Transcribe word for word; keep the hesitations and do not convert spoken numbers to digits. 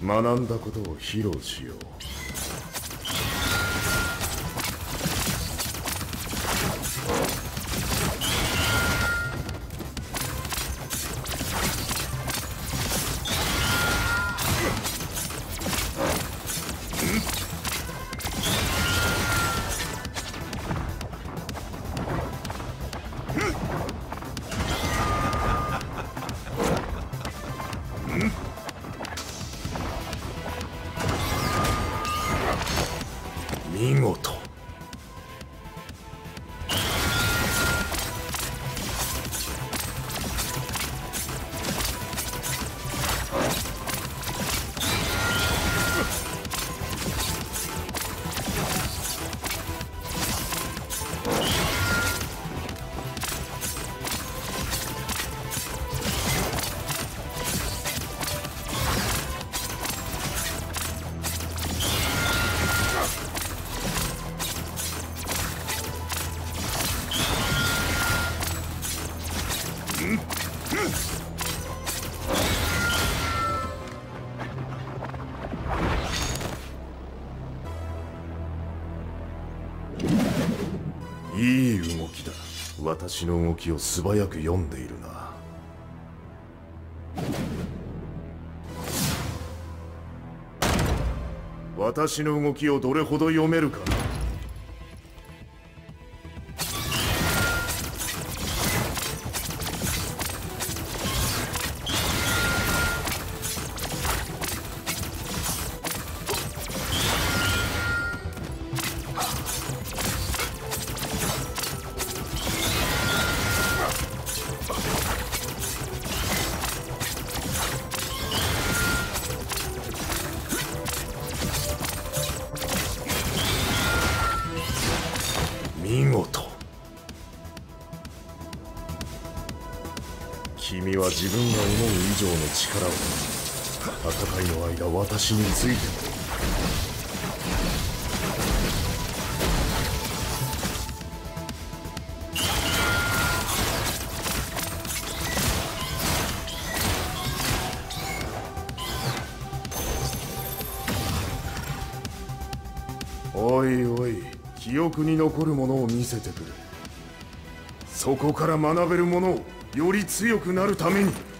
学んだことを披露しよう。見事。いい動きだ。私の動きを素早く読んでいるな。私の動きをどれほど読めるかな。見事。君は自分が思う以上の力を戦いの間私についても。おいおい、記憶に残るものを見せてくれ。そこから学べるものをより強くなるために。